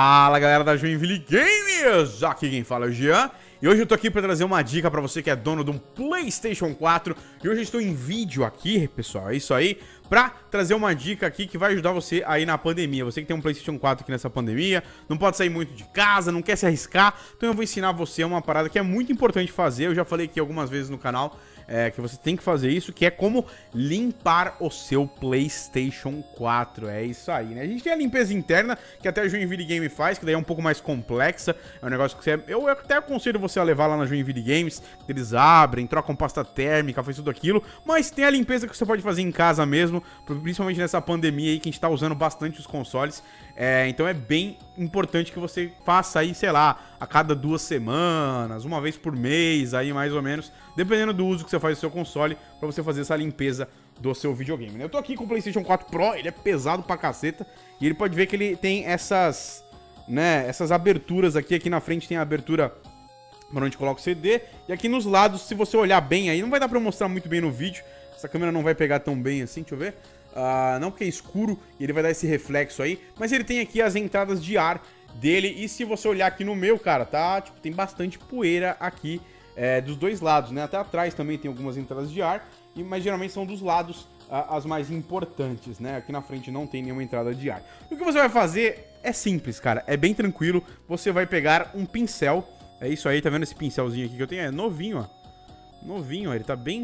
Fala galera da Joinville Games, aqui quem fala é o Jean. E hoje eu tô aqui pra trazer uma dica pra você que é dono de um PlayStation 4. E hoje eu estou em vídeo aqui, pessoal, é isso aí, pra trazer uma dica aqui que vai ajudar você aí na pandemia. Você que tem um PlayStation 4 aqui nessa pandemia, não pode sair muito de casa, não quer se arriscar. Então eu vou ensinar você uma parada que é muito importante fazer. Eu já falei aqui algumas vezes no canal que você tem que fazer isso, que é como limpar o seu PlayStation 4. É isso aí, né? A gente tem a limpeza interna, que até a Joinville Game faz, que daí é um pouco mais complexa. É um negócio que você... Eu até aconselho você a levar lá na Joinville Games, que eles abrem, trocam pasta térmica, faz tudo aquilo. Mas tem a limpeza que você pode fazer em casa mesmo, principalmente nessa pandemia aí, que a gente tá usando bastante os consoles. Então é bem importante que você faça aí, sei lá, a cada 2 semanas, uma vez por mês, aí mais ou menos, dependendo do uso que você faz do seu console, pra você fazer essa limpeza do seu videogame, né? Eu tô aqui com o PlayStation 4 Pro, ele é pesado pra caceta, e ele pode ver que ele tem essas, né, essas aberturas aqui na frente tem a abertura para onde coloca o CD, e aqui nos lados, se você olhar bem aí, não vai dar pra mostrar muito bem no vídeo, essa câmera não vai pegar tão bem assim, deixa eu ver. Não porque é escuro e ele vai dar esse reflexo aí, mas ele tem aqui as entradas de ar dele. E se você olhar aqui no meu, cara, tá, tipo, tem bastante poeira aqui dos dois lados, né? Até atrás também tem algumas entradas de ar, mas geralmente são dos lados as mais importantes, né? Aqui na frente não tem nenhuma entrada de ar. O que você vai fazer é simples, cara, é bem tranquilo. Você vai pegar um pincel, é isso aí, tá vendo esse pincelzinho aqui que eu tenho? É novinho, ó. Novinho, ó, ele tá bem,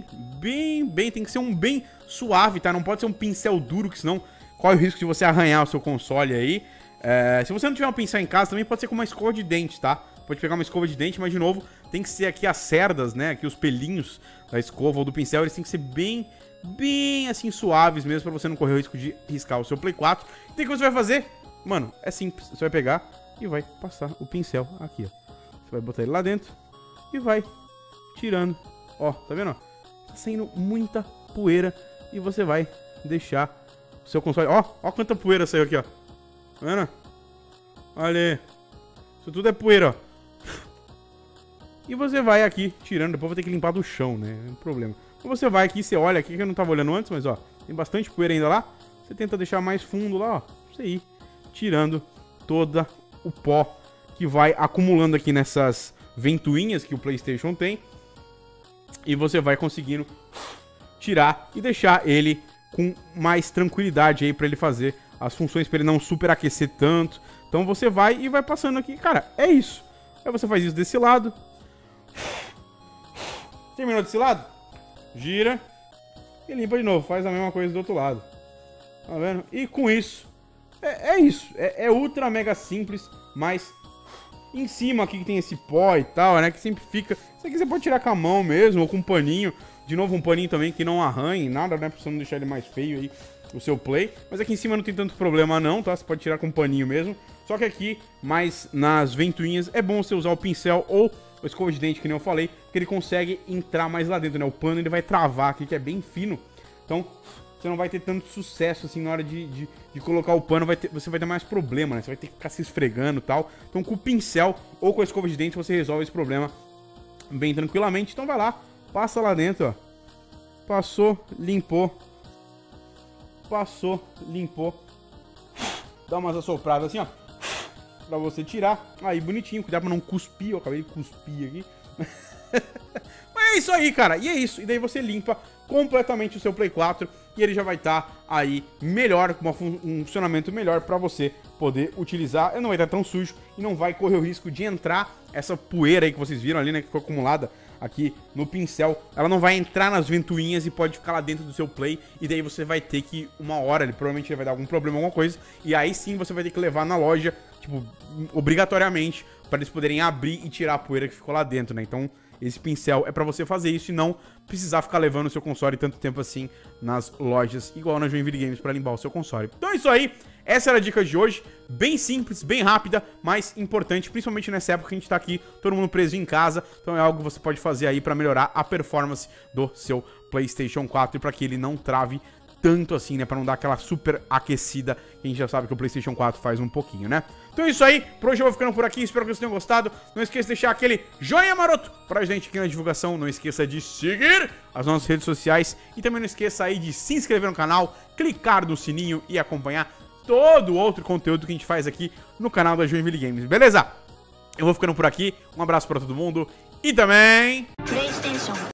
tem que ser um bem suave, tá? Não pode ser um pincel duro, que senão corre o risco de você arranhar o seu console aí. Se você não tiver um pincel em casa, também pode ser com uma escova de dente, tá? Pode pegar uma escova de dente, mas de novo, tem que ser aqui as cerdas, né? Aqui os pelinhos da escova ou do pincel, eles têm que ser bem assim, suaves mesmo, pra você não correr o risco de riscar o seu Play 4. Então o que você vai fazer? Mano, é simples, você vai pegar e vai passar o pincel aqui, ó. Você vai botar ele lá dentro e vai tirando. Ó, tá vendo? Tá saindo muita poeira e você vai deixar o seu console... Ó quanta poeira saiu aqui, ó. Tá vendo? Olha aí. Isso tudo é poeira, ó. E você vai aqui tirando, depois vai ter que limpar do chão, né? É um problema. Então você vai aqui, você olha aqui, que eu não tava olhando antes, mas ó, tem bastante poeira ainda lá. Você tenta deixar mais fundo lá, ó. Você ir tirando toda o pó que vai acumulando aqui nessas ventoinhas que o PlayStation tem. E você vai conseguindo tirar e deixar ele com mais tranquilidade aí pra ele fazer as funções, pra ele não superaquecer tanto. Então você vai e vai passando aqui, cara, é isso. Aí você faz isso desse lado. Terminou desse lado? Gira e limpa de novo, faz a mesma coisa do outro lado. Tá vendo? E com isso, é isso. É ultra mega simples, mas... Em cima aqui que tem esse pó e tal, né? Que sempre fica... Isso aqui você pode tirar com a mão mesmo, ou com um paninho. De novo, um paninho também que não arranhe nada, né? Pra você não deixar ele mais feio aí, o seu Play. Mas aqui em cima não tem tanto problema não, tá? Você pode tirar com um paninho mesmo. Só que aqui, mais nas ventoinhas, é bom você usar o pincel ou o escova de dente, que nem eu falei. Porque ele consegue entrar mais lá dentro, né? O pano ele vai travar aqui, que é bem fino. Então... você não vai ter tanto sucesso assim na hora de colocar o pano, você vai ter mais problema, né? Você vai ter que ficar se esfregando e tal. Então com o pincel ou com a escova de dente você resolve esse problema bem tranquilamente. Então vai lá, passa lá dentro, ó. Passou, limpou. Passou, limpou. Dá umas assopradas assim, ó. Pra você tirar. Aí bonitinho, cuidado pra não cuspir. Eu acabei de cuspir aqui. Mas é isso aí, cara. E é isso. E daí você limpa completamente o seu Play 4 e ele já vai estar aí melhor, com um funcionamento melhor pra você poder utilizar. Ele não vai estar tão sujo e não vai correr o risco de entrar essa poeira aí que vocês viram ali, né, que ficou acumulada aqui no pincel. Ela não vai entrar nas ventoinhas e pode ficar lá dentro do seu Play, e daí você vai ter que, uma hora, ele provavelmente vai dar algum problema, alguma coisa, e aí sim você vai ter que levar na loja, tipo, obrigatoriamente, para eles poderem abrir e tirar a poeira que ficou lá dentro, né? Então... esse pincel é pra você fazer isso e não precisar ficar levando o seu console tanto tempo assim nas lojas, igual na Joinville Games, pra limpar o seu console. Então é isso aí, essa era a dica de hoje, bem simples, bem rápida, mas importante, principalmente nessa época que a gente tá aqui, todo mundo preso em casa, então é algo que você pode fazer aí pra melhorar a performance do seu PlayStation 4 e pra que ele não trave tanto assim, né, pra não dar aquela super aquecida que a gente já sabe que o PlayStation 4 faz um pouquinho, né? Então é isso aí, por hoje eu vou ficando por aqui, espero que vocês tenham gostado. Não esqueça de deixar aquele joinha maroto pra gente aqui na divulgação, não esqueça de seguir as nossas redes sociais e também não esqueça aí de se inscrever no canal, clicar no sininho e acompanhar todo outro conteúdo que a gente faz aqui no canal da Joinville Games, beleza? Eu vou ficando por aqui, um abraço pra todo mundo e também... PlayStation.